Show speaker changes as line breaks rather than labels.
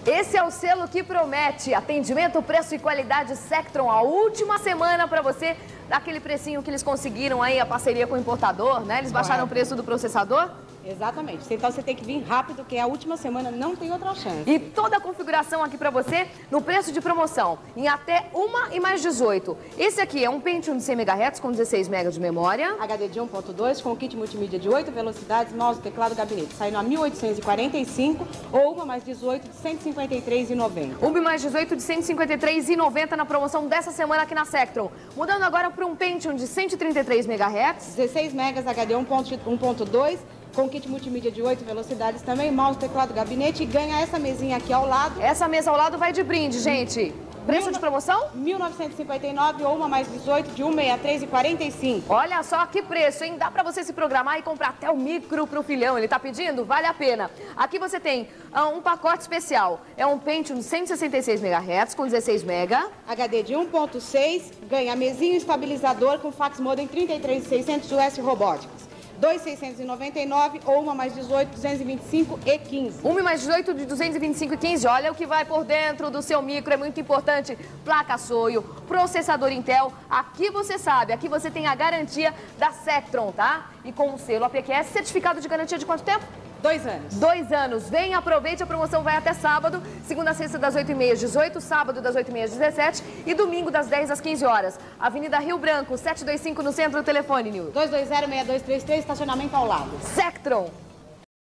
Esse é o selo que promete atendimento, preço e qualidade Sectron. A última semana para você, daquele precinho que eles conseguiram aí, a parceria com o importador, né? Eles baixaram o preço do processador.
Exatamente. Então você tem que vir rápido, que a última semana não tem outra chance.
E toda a configuração aqui para você no preço de promoção, em até 1 e mais 18. Esse aqui é um Pentium de 100 MHz com 16 MB de memória.
HD de 1.2 com kit multimídia de 8 velocidades, mouse, teclado, gabinete. Saindo a 1.845 ou 1 mais 18 de 153,90.
1 mais 18 de 153,90 na promoção dessa semana aqui na Sectron. Mudando agora para um Pentium de 133 MHz.
16 MB HD 1.2 com kit multimídia de 8 velocidades também, mouse, teclado, gabinete e ganha essa mesinha aqui ao lado.
Essa mesa ao lado vai de brinde, gente. Preço de promoção?
1.959 ou 1 mais 18 de 163,45.
Olha só que preço, hein? Dá pra você se programar e comprar até o micro pro filhão. Ele tá pedindo? Vale a pena. Aqui você tem um pacote especial. É um Pentium 166 MHz com 16 MB.
HD de 1.6, ganha mesinho estabilizador com fax modem 33600 US Robotics. 2.699 ou 1 mais 18, 225 e 15.
1 mais 18 de 225 e 15. Olha o que vai por dentro do seu micro, é muito importante. Placa Soio, processador Intel. Aqui você sabe, aqui você tem a garantia da Sectron, tá? E com o selo APQS, certificado de garantia de quanto tempo?
2 anos.
2 anos. Vem, aproveite, a promoção vai até sábado, segunda a sexta das 8h30 às 18, sábado das 8h30 às 17 e domingo das 10 às 15 horas. Avenida Rio Branco, 725 no centro, do telefone, Nil.
220-6233, estacionamento ao lado.
Sectron.